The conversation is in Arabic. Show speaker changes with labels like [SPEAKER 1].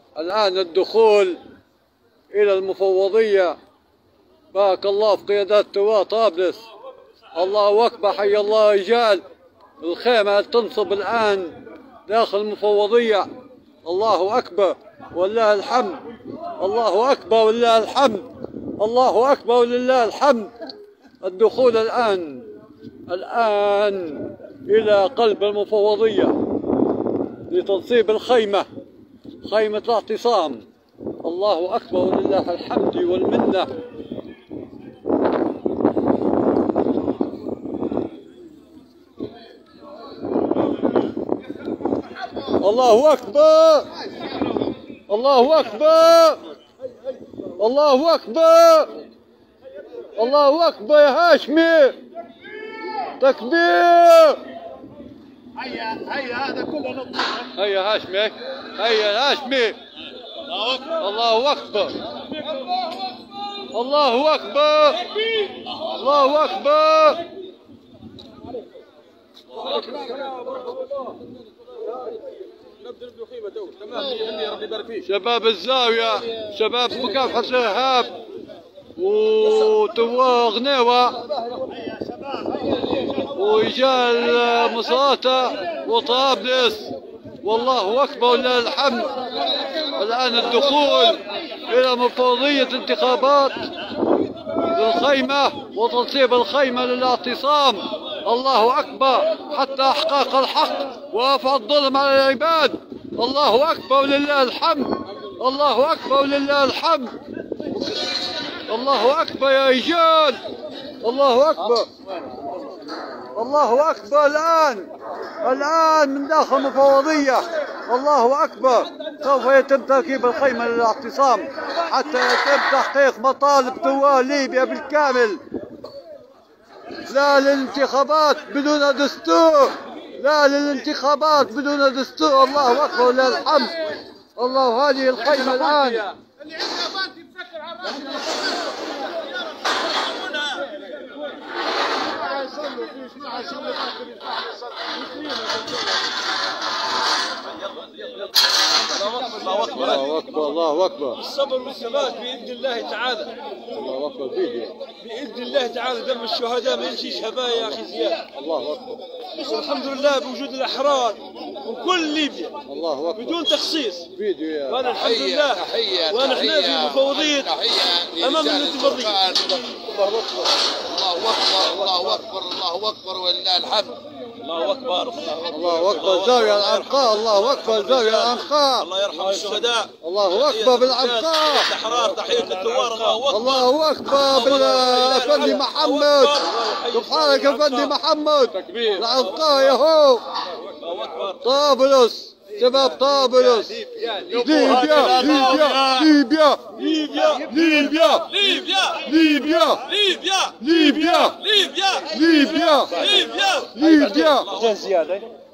[SPEAKER 1] الآن الدخول إلى المفوضية. بارك الله في قيادات توار طرابلس. الله أكبر، حي الله رجال. الخيمة تنصب الآن داخل المفوضية. الله أكبر ولله الحمد. الله أكبر ولله الحمد. الله أكبر ولله الحمد. الدخول الآن إلى قلب المفوضية لتنصيب الخيمة، خيمة الاعتصام. الله أكبر ولله الحمد والمنة. الله أكبر، الله أكبر، الله أكبر، الله أكبر يا هاشمي. تكبير.
[SPEAKER 2] هيا هذا كله نطلع.
[SPEAKER 1] هيا هاشمي، هيا هاشمي. الله أكبر، الله أكبر، الله أكبر. شباب الزاوية، شباب مكافحة الإرهاب وتوار غنيوة ورجال مصراتة وطرابلس. والله أكبر ولله الحمد. الآن الدخول إلى مفوضية انتخابات للخيمة وتنصيب الخيمة للاعتصام. الله أكبر حتى إحقاق الحق ورفع الظلم على العباد. الله أكبر ولله الحمد. الله أكبر ولله الحمد. الله أكبر يا رجال. الله أكبر، الله أكبر. الآن من داخل المفوضية. الله أكبر. سوف يتم تركيب الخيمة للاعتصام حتى يتم تحقيق مطالب ثوار ليبيا بالكامل. لا للانتخابات بدون دستور، لا للانتخابات بدون دستور. الله أكبر ولله الحمد. الله، هذه الخيمة الآن.
[SPEAKER 2] الله أكبر،
[SPEAKER 1] الله أكبر، الله أكبر.
[SPEAKER 2] الصبر والثبات بإذن الله تعالى.
[SPEAKER 1] الله أكبر.
[SPEAKER 2] بإذن الله تعالى دم الشهداء ما يمشيش هبايا يا أخي زياد.
[SPEAKER 1] الله أكبر.
[SPEAKER 2] والحمد لله بوجود الأحرار وكل ليبيا.
[SPEAKER 1] الله أكبر.
[SPEAKER 2] بدون تخصيص.
[SPEAKER 1] فيديو يا
[SPEAKER 2] وأنا الحمد لله ونحن في مفوضية أمام الانتفاضية.
[SPEAKER 1] الله أكبر،
[SPEAKER 3] الله أكبر، الله أكبر، الله أكبر ولله الحمد.
[SPEAKER 2] الله أكبر،
[SPEAKER 1] الله أكبر. زاوية العنقاء. الله أكبر. زاوية العنقاء.
[SPEAKER 2] الله يرحم الشهداء.
[SPEAKER 1] الله أكبر بالعنقاء.
[SPEAKER 2] الأحرار، تحية للثوار. الله أكبر،
[SPEAKER 1] الله أكبر بالأفندي محمد. سبحانك أفندي محمد. العنقاء يهو. طرابلس، شباب طرابلس. ليبيا، ليبيا، ليبيا، ليبيا، ليبيا، ليبيا،
[SPEAKER 2] ليبيا،
[SPEAKER 1] ليبيا،
[SPEAKER 2] ليبيا،
[SPEAKER 1] ليبيا،
[SPEAKER 2] ليبيا،
[SPEAKER 1] ليبيا.
[SPEAKER 2] زيادة.